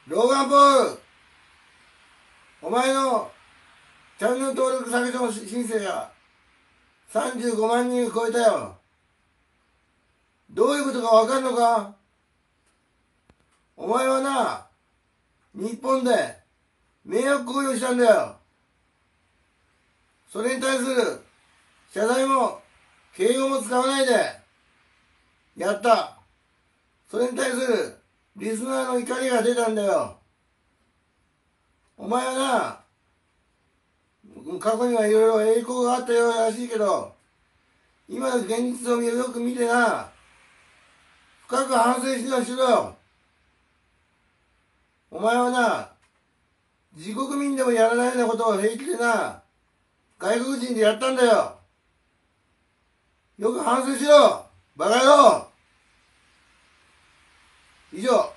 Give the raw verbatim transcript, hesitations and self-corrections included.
ローガン・ポール、お前のチャンネル登録削除申請がさんじゅうごまんにん超えたよ。どういうことかわかるのか？お前はな、日本で迷惑行為をしたんだよ。それに対する謝罪も敬語も使わないでやった。それに対するリスナーの怒りが出たんだよ。お前はな、過去にはいろいろ栄光があったようらしいけど、今の現実をよく見てな、深く反省しろしろ。お前はな、自国民でもやらないようなことを平気でな、外国人でやったんだよ。よく反省しろ、バカ野郎。以上。